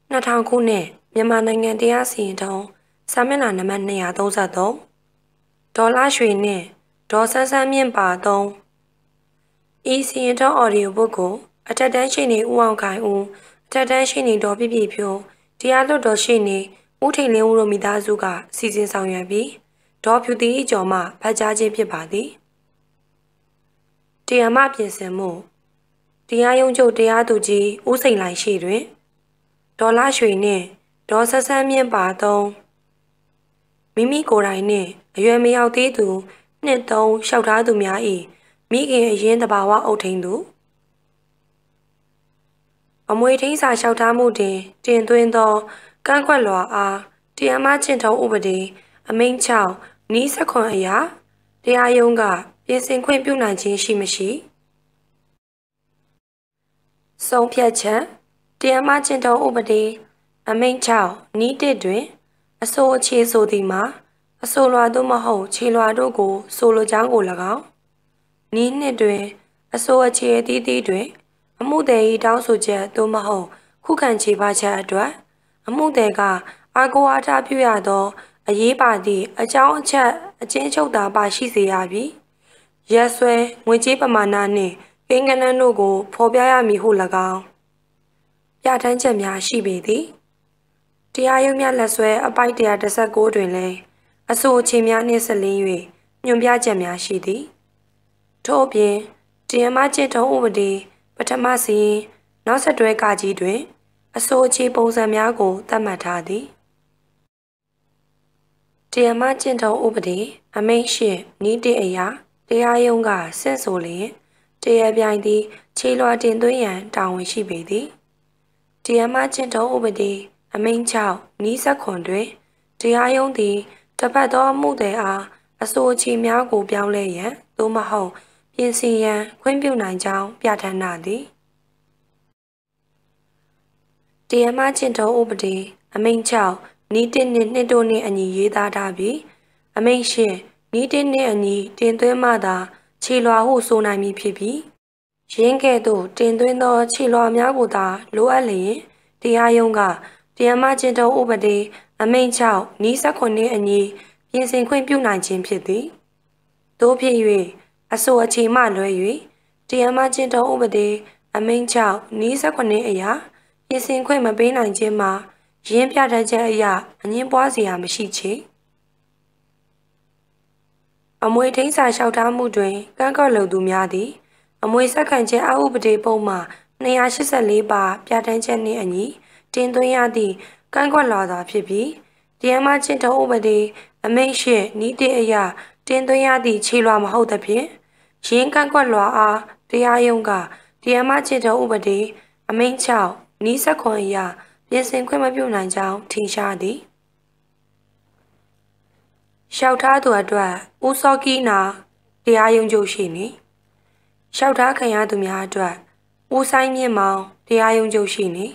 2000 ခုနှစ်မြန်မာနိုင်ငံတရားစီရင်ထုံးစာမျက်နှာနံပါတ်233ဒေါ်လာရွှေနှင့်ဒေါ်ဆန်းဆန်းမြင့်ပါ3ဤစီရင်ထုံးအော်ဒီယိုဘုတ်ကိုအထက်တန်းရှေ့နေဦးအောင်ခိုင်ဦးအထက်တန်းရှေ့နေဒေါ်ပြည့်ပြည့်ဖြိုးတရားလွှတ်တော်ရှေ့နေဦးထိန်လင်းဦးတို့မိသားစုကစီစဉ်ဆောင်ရွက်ပြီးဒေါ်ဖြူတီ၏ကျော်မှဖတ်ကြားခြင်းဖြစ်ပါသည်တရားမှပြင်ဆင်မှုတရားရုံးချုပ်တရားသူကြီးဦးစိန်လိုင်ရှိတွင်ဒေါ်လာရွှေနှင့်ဒေါ်ဆန်းဆန်းမြင့်ပါမိမိကိုယ်တိုင်နှင့်အရွယ်မရောက်သေးသူနှစ်သုံးလျှောက်ထားသူများ၏မိခင်အရင်တဘာဝအုပ်ထိန်သူအမွေထိန်းစာလျှောက်ထားမှုတွင်တင်သွင်းသောကန့်ကွက်လွှာအားတရားမှကျင့်ထုံးဥပဒေအမိန့်6နီးစခွန်အရာတရားရုံးကပြင်ဆင်ခွင့်ပြုနိုင်ခြင်းရှိမရှိဆုံးဖြတ်ချက်တရားမှကျင့်ထုံးဥပဒေအမိန့်6နီး1တွင်အဆိုအခြေဆိုသည်မှာအဆိုလွှာသို့မဟုတ်ခြေလွှာတို့ကိုဆိုလိုကြောင်းကို၎င်းနီး2တွင်အဆိုအခြေအသီးသီးတွင်အမှုသည်၏တောင်းဆိုချက်သို့မဟုတ်ခုခံချေပချက်အတွက်အမှုသည်ကအာကိုအားထားပြုရသောအရေးပါသည့်အကြောင်းအချက်အကျဉ်းချုပ်သာပါရှိစေရပြီးရက်စွဲငွေကြေးပမာဏနှင့်ကိန်းဂဏန်းတို့ကိုဖော်ပြရမည်ဟု၎င်းပြဋ္ဌာန်းချက်များရှိပေသည်တရားရုံးများလက်စွဲအပိုက်119တွင်လည်းအဆိုအခြေများနှင့်ဆက်လင်း၍ညွှန်ပြချက်များရှိသည်ထို့အပြင်တရားမှကျင့်ထုံးဥပဒေပထမစီရင်နောက်ဆက်တွဲကကြီးတွင်အဆိုအခြေပုံစံများကိုသတ်မှတ်ထားသည်တရားမှကျင့်ထုံးဥပဒေအမိန့်8နီး1အရာတရားရုံးကဆင့်ဆိုလျင်တရားပြိုင်သည်ခြေလွှာတင်သွင်းရန်တာဝန်ရှိပေသည်တရားမှကျင့်ထုံးဥပဒေအမိန့်6နီးစခွန်တွင်တရားရုံးသည်တပတ်သောအမှုသည်အားအဆိုအခြေများကိုပြောင်းလဲရန်သို့မဟုတ်ပြင်ဆင်ရန်ခွင့်ပြုနိုင်ကြောင်းပြဋ္ဌာန်းထားသည်တရားမှကျင့်ထုံးဥပဒေအမိန့်6နီး1နှင့်2တို့နှင့်အညီရေးသားထားပြီးအမိန့်8နီး1နှင့်အညီတင်သွင်းမှသာခြေလွှာဟုဆိုနိုင်မည်ဖြစ်ပြီးရင်းကဲ့သို့တင်သွင်းသောခြေလွှာများကိုသာလိုအပ်လျင်တရားရုံးကတရားမှကျင့်ထုံးဥပဒေအမိန့်6နီး9နှင့်အညီပြင်ဆင်ခွင့်ပြုနိုင်ခြင်းဖြစ်သည်သို့ဖြစ်၍အဆိုအခြေမှလွဲ၍တရားမှကျင့်ထုံးဥပဒေအမိန့်6နီး9အရာပြင်ဆင်ခွင့်မပေးနိုင်ခြင်းမှာရင်းပြဋ္ဌာန်းချက်အရအငြင်းပွားစရာမရှိချေအမွေထိန်းစာလျှောက်ထားမှုတွင်ကန့်ကွက်လိုသူများသည်အမွေဆက်ခံခြင်းအဥပဒေပုံမှ284ပါပြဋ္ဌာန်းချက်နှင့်အညီတင်သွင်းရသည့်ကန့်ကွက်လွှာသာဖြစ်ပြီးတရားမှကျင့်ထုံးဥပဒေအမိန့်8နီး1အရာတင်သွင်းရသည့်ခြေလွှာမဟုတ်သဖြင့်ရင်းကန့်ကွက်လွှာအားတရားရုံးကတရားမှကျင့်ထုံးဥပဒေအမိန့်6နီး9အရာပြင်ဆင်ခွင့်မပြုနိုင်ကြောင်းထင်ရှားသည်လျှောက်ထားသူအတွက်ဦးစောကီနာတရားရုံးချုပ်ရှိနေလျှောက်ထားခံရသူများအတွက်ဦးဆိုင်မြင့်မောင်တရားရုံးချုပ်ရှိနေ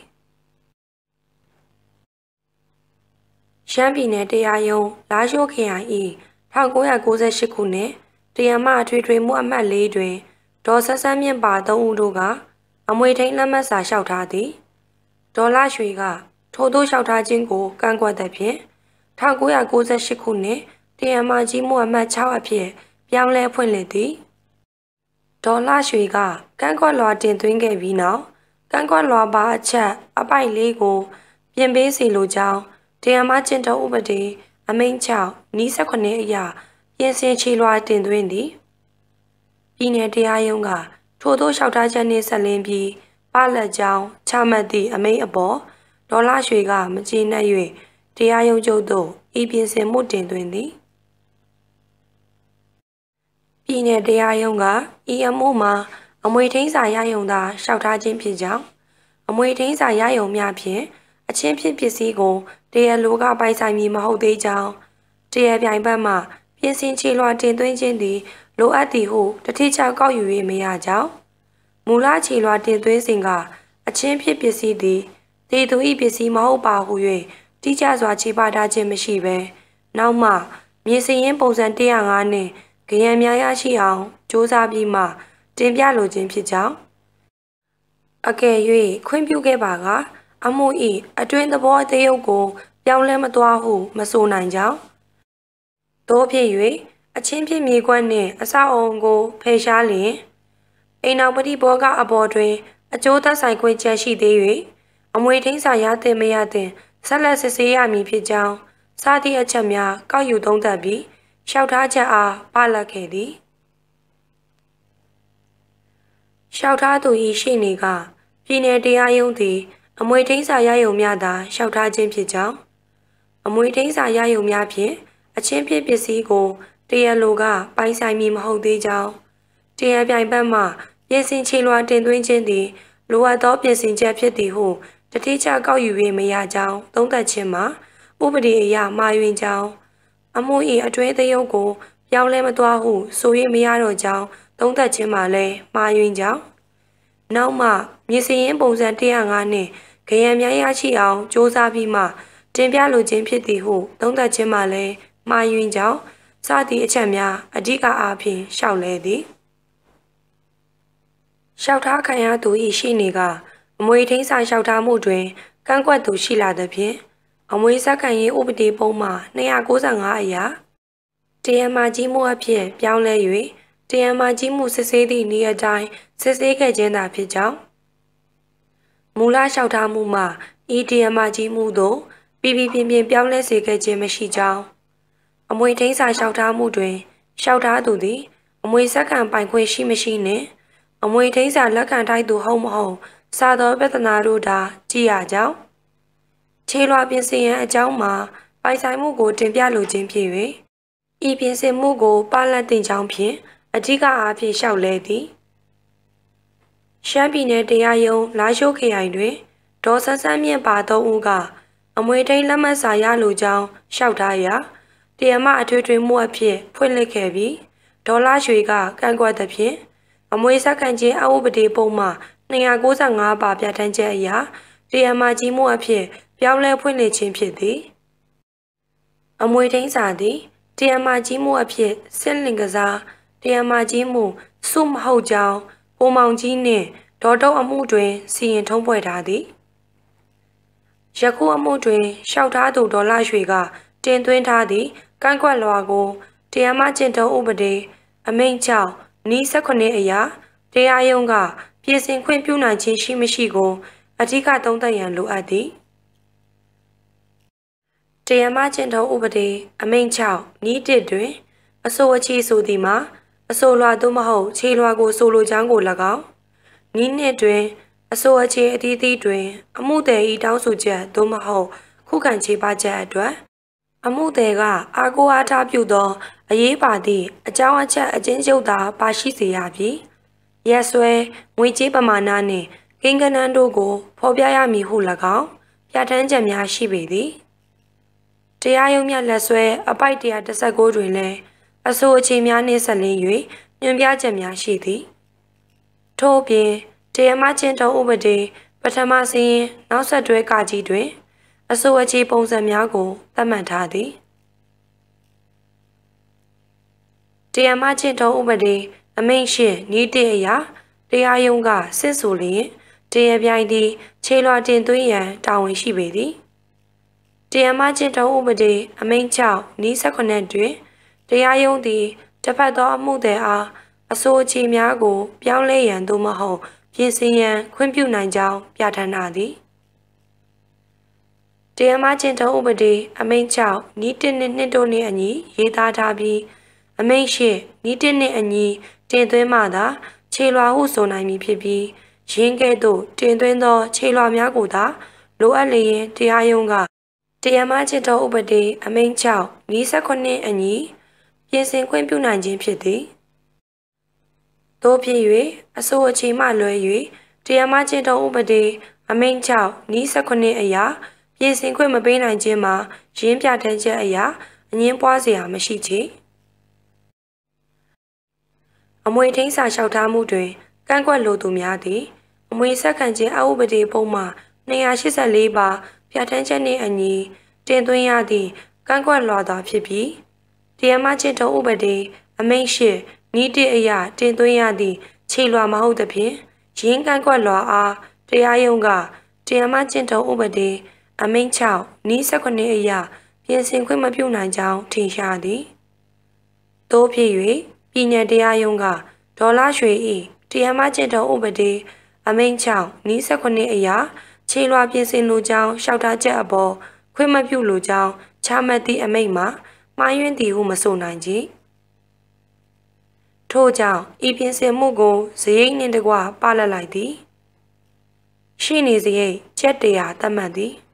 ရှမ်းပြည်နယ်တရားရုံးလာရှိုးခရိုင်၏1998ခုနှစ်တရားမှအထွေထွေမှုအမှတ်4တွင်ဒေါ်ဆန်းဆန်းမြင့်ပါ3ဦးတို့ကအမွေထိန်းလက်မှတ်စာလျှောက်ထားသည်ဒေါ်လာရွှေကထို့သောလျှောက်ထားခြင်းကိုကန့်ကွက်သဖြင့်1998ခုနှစ်တရားမှကြီးမှုအမှတ်6အဖြစ်ပြောင်းလဲဖွင့်လှစ်သည်ဒေါ်လာရွှေကကန့်ကွက်လွှာတင်သွင်းခဲ့ပြီးနောက်ကန့်ကွက်လွှာပါအချက်အပိုက်4ကိုပြင်ပေးစီလိုကြောင်းတရားမှကျင့်ထုံးဥပဒေအမိန့်6နီး9အရာပြင်ဆင်ခြေလွှာတင်သွင်းသည်ပြည်내တရားရုံးကထို့သောလျှောက်ထားချက်နှင့်ဆက်လင်းပြီးပလက်ကြောင်းချမှတ်သည့်အမိန့်အပေါ်ဒေါ်လာရွှေကမကျေနပ်၍တရားရုံးချုပ်သို့ဤပြင်ဆင်မှုတင်သွင်းသည်ပြည်내တရားရုံးကဤအမှုမှာအမွေထိန်းစာရယူသာလျှောက်ထားခြင်းဖြစ်ကြောင်းအမွေထိန်းစာရယူများဖြင့်အချင်းဖြစ်ပစ္စည်းကိုတရားလိုကပိုင်ဆိုင်မည်မဟုတ်သေးကြောင်းတရားပြိုင်ဘက်မှပြင်ဆင်ခြေလွှာတင်သွင်းခြင်းသည်လိုအပ်သည်ဟုတတိချကောက်ယူ၍မရကြောင်းမူလခြေလွှာတင်သွင်းစဉ်ကအချင်းဖြစ်ပစ္စည်းသည်ဒေသူ၏ပစ္စည်းမဟုတ်ပါဟု၍တိကျစွာခြေပထားခြင်းမရှိဘဲနောက်မှမြေစရင်ပုံစံ105နှင့်ဂရံများရရှိအောင်စ조사ပြီးမှတင်ပြလိုခြင်းဖြစ်ကြောင်းအကယ်၍ခွင့်ပြုခဲ့ပါကအမှု၏အတွင်းသဘောအသေးအုပ်ကိုပြောင်းလဲမသွားဟုမဆိုနိုင်ကြောင်းသို့ဖြစ်၍အချင်းဖြစ်မြေကွက်နှင့်အဆောက်အုံကိုဖယ်ရှားလျင်အိမ်နောက်ပတိဘောကအပေါ်တွင်အကျိုးသက်ဆိုင်ခွင့်ချက်ရှိသေး၍အမွေထိန်းစာရသင့်မရသင့်ဆက်လက်စစ်ဆေးရမည်ဖြစ်ကြောင်းစသည့်အချက်များကောက်ယူသုံးသပ်ပြီးလျှောက်ထားချက်အားပလတ်ခဲ့သည်လျှောက်ထားသူ၏ရှေ့နေကပြည်내တရားရုံးသည်အမွေထိန်းစာရယူများသာလျှောက်ထားခြင်းဖြစ်ကြောင်းအမွေထိန်းစာရယူများဖြင့်အချင်းဖြစ်ပစ္စည်းကိုတရားလိုကပိုင်ဆိုင်မည်မဟုတ်သေးကြောင်းတရားပြိုင်ဘက်မှပြင်ဆင်ခြေလွှာတင်သွင်းခြင်းသည်လိုအပ်သောပြင်ဆင်ချက်ဖြစ်သည်ဟုတတိယကောက်ယူ၍မရကြောင်းသုံးသပ်ခြင်းမှာဥပဒေအရမှားယွင်းကြောင်းအမှု၏အတွင်းသရုပ်ကိုပြောင်းလဲမသွားဟုဆို၍မရတော့ကြောင်းသုံးသပ်ခြင်းမှာလည်းမှားယွင်းကြောင်းနောက်မှမြေစရင်ပုံစံ105နှင့်ခရံများရရှိအောင်စ조사ပြီးမှတင်ပြလိုခြင်းဖြစ်သည်ဟုသုံးသပ်ခြင်းမှာလည်းမှားယွင်းကြောင်းစသည့်အချက်များအဓိကအားဖြင့်ရှောက်လဲသည်လျှောက်ထားခံရသူ၏ရှိနေကအမွေထိန်းစာလျှောက်ထားမှုတွင်ကန့်ကွက်သူရှိလာသဖြင့်အမွေဆက်ခံရေးဥပဒေပုံမှာ295အရာတရားမကြီးမှုအဖြစ်ပြောင်းလဲ၍တရားမကြီးမှုစစ်ဆေးသည့်နေ့အတိုင်းစစ်ဆေးခဲ့ခြင်းသာဖြစ်ကြောင်းမူလလျှောက်ထားမှုမှာဤတရားမကြီးမှုသို့ပြည်ပြင်းပြောင်းလဲစေခဲ့ခြင်းမရှိကြောင်းအမွေထိန်းစာလျှောက်ထားမှုတွင်လျှောက်ထားသူသည်အမွေဆက်ခံပိုင်ခွင့်ရှိမရှိနှင့်အမွေထိန်းစာလက်ခံထိုက်သူဟုတ်မဟုတ်စသောပြဿနာတို့သာကြည့်ရကြောင်းခြေလွှာပြင်ဆင်ရန်အကြောင်းမှာပိုင်ဆိုင်မှုကိုတင်ပြလိုခြင်းဖြစ်၍ဤပြင်ဆင်မှုကိုပါလတ်တင်ကြောင်းဖြင့်အဓိကအားဖြင့်လျှောက်လဲသည်ရှမ်းပြည်နယ်တရားရုံးလာရှိုးခရိုင်တွင်ဒေါ်ဆန်းဆန်းမြင့်ပါ3ဦးကအမွေထိန်းလက်မှတ်စာရလိုကြောင်းလျှောက်ထားရာတရားမအထွေထွေမှုအဖြစ်ဖွင့်လှစ်ခဲ့ပြီးဒေါ်လာရွှေကကန့်ကွက်သဖြင့်အမွေဆက်ခံခြင်းအဥပဒေပုံမှာ295ပါပြဋ္ဌာန်းချက်အရတရားမကြီးမှုအဖြစ်ပြောင်းလဲဖွင့်လှစ်ခြင်းဖြစ်သည်အမွေထိန်းစာသည်တရားမကြီးမှုအဖြစ်စစ်လင်ကစားတရားမကြီးမှုစုမဟုတ်ကြောင်းပုံမောင်ကြီးနှင့်ဒေါ်တုတ်အမှုတွင်စီရင်ထုံးဖွဲ့ထားသည်ယခုအမှုတွင်လျှောက်ထားသူဒေါ်လာရွှေကတင်သွင်းထားသည့်ကန့်ကွက်လွှာကိုတရားမကျင့်ထုံးဥပဒေအမိန့်6နီး18အရာတရားရုံးကပြင်ဆင်ခွင့်ပြုနိုင်ခြင်းရှိမရှိကိုအဓိကသုံးသပ်ရန်လိုအပ်သည်တရားမကျင့်ထုံးဥပဒေအမိန့်6နီး1တွင်အဆိုအချီဆိုသည်မှာအဆိုလွှာသို့မဟုတ်ခြေလွှာကိုဆိုလိုကြောင်းကို၎င်းနီး2တွင်အဆိုအချီအသီးသီးတွင်အမှုသည်၏တောင်းဆိုချက်သို့မဟုတ်ခုခံချေပချက်အတွက်အမှုသည်ကအာကိုအားထားပြုသောအရေးပါသည့်အကြောင်းအချက်အကျဉ်းချုပ်သာပါရှိစေရပြီးရက်စွဲငွေကြေးပမာဏနှင့်ကိန်းဂဏန်းတို့ကိုဖော်ပြရမည်ဟု၎င်းပြဋ္ဌာန်းချက်များရှိပေသည်တရားရုံးများလက်စွဲအပိုက်119တွင်လည်းအဆိုအခြေများနှင့်ဆက်လင်း၍ညွှန်ပြချက်များရှိသည်ထို့အပြင်တရားမကျင့်ထုံးဥပဒေပထမစီရင်နောက်ဆက်တွဲကကြီးတွင်အဆိုအခြေပုံစံများကိုသတ်မှတ်ထားသည်တရားမကျင့်ထုံးဥပဒေအမိန့်ရှိနီး1အရာတရားရုံးကစစ်ဆိုလျင်တရားပြိုင်သည်ခြေလွှာတင်သွင်းရန်တာဝန်ရှိပေသည်တရားမကျင့်ထုံးဥပဒေအမိန့်6နီး18တွင်တရားရုံးသည်တစ်ဖက်သောအမှုသည်အားအဆိုအခြေများကိုပြောင်းလဲရန်သို့မဟုတ်ပြင်ဆင်ရန်ခွင့်ပြုနိုင်ကြောင်းပြဋ္ဌာန်းထားသည်တရားမကျင့်ထုံးဥပဒေအမိန့်6နီး1နှင့်2တို့နှင့်အညီရေးသားထားပြီးအမိန့်8နီး1နှင့်အညီတင်သွင်းမှသာခြေလွှာဟုဆိုနိုင်မည်ဖြစ်ပြီးရင်းကဲ့သို့တင်သွင်းသောခြေလွှာများကိုသာလိုအပ်လျင်တရားရုံးကတရားမကျင့်ထုံးဥပဒေအမိန့်6နီး18အညီပြင်ဆင်ခွင့်ပြုနိုင်ခြင်းဖြစ်သည်သို့ဖြစ်၍အဆိုအချိန်မှလွဲ၍တရားမကျင့်ထုံးဥပဒေအမိန့်6နီး18အရာပြင်ဆင်ခွင့်မပေးနိုင်ခြင်းမှာရင်းပြဋ္ဌာန်းချက်အရာအငြင်းပွားစရာမရှိချေအမွေထိန်းစာလျှောက်ထားမှုတွင်ကန့်ကွက်လိုသူများသည်အမွေဆက်ခံခြင်းအဥပဒေပုံမှာ284ပါပြဋ္ဌာန်းချက်နှင့်အညီတင်သွင်းရသည့်ကန့်ကွက်လွှာသာဖြစ်ပြီးတရားမကျင့်ထုံးဥပဒေအမိန့်8နီး1အရာတင်သွင်းရသည့်ခြေလွှာမဟုတ်သဖြင့်ရင်းကန့်ကွက်လွှာအားတရားရုံးကတရားမကျင့်ထုံးဥပဒေအမိန့်6နီး19အရာပြင်ဆင်ခွင့်မပြုနိုင်ကြောင်းထင်ရှားသည်သို့ဖြစ်၍ပြည်년တရားရုံးကဒေါ်လာရွှေ၏တရားမကျင့်ထုံးဥပဒေအမိန့်6နီး19အရာခြေလွှာပြင်ဆင်လိုကြောင်းလျှောက်ထားချက်အပေါ်ခွင့်မပြုလိုကြောင်းချမှတ်သည့်အမိန့်မှာမှားယွင်းသည်ဟုမဆိုနိုင်ကြထို့ကြောင့်ဤပြင်ဆင်မှုကိုဇရိတ်နှင့်တကွပလတ်လိုက်သည်ရှိနေစရိတ်ချက်100သတ်မှတ်သည်